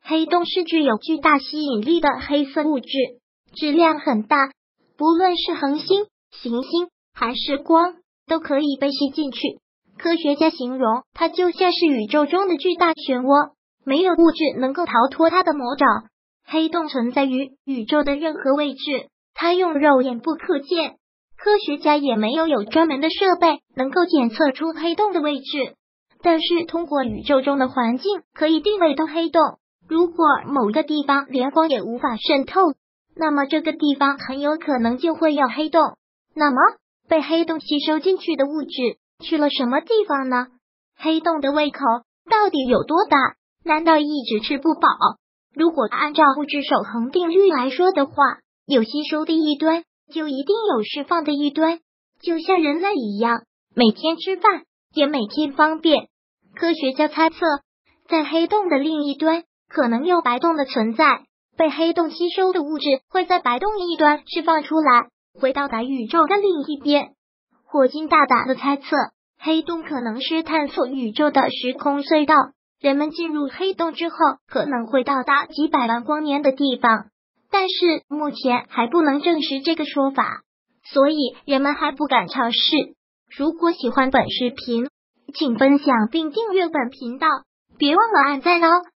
黑洞是具有巨大吸引力的黑色物质，质量很大，不论是恒星、行星还是光，都可以被吸进去。科学家形容它就像是宇宙中的巨大漩涡，没有物质能够逃脱它的魔爪。黑洞存在于宇宙的任何位置，它用肉眼不可见，科学家也没有专门的设备能够检测出黑洞的位置。但是通过宇宙中的环境可以定位到黑洞，如果某个地方连光也无法渗透，那么这个地方很有可能就会有黑洞。那么被黑洞吸收进去的物质去了什么地方呢？黑洞的胃口到底有多大？难道一直吃不饱？如果按照物质守恒定律来说的话，有吸收的一端就一定有释放的一端，就像人类一样，每天吃饭也每天方便。科学家猜测，在黑洞的另一端可能有白洞的存在，被黑洞吸收的物质会在白洞一端释放出来，会到达宇宙的另一边。霍金大胆的猜测，黑洞可能是探索宇宙的时空隧道，人们进入黑洞之后可能会到达几百万光年的地方，但是目前还不能证实这个说法，所以人们还不敢尝试。如果喜欢本视频，请分享并订阅本频道，别忘了按赞哦。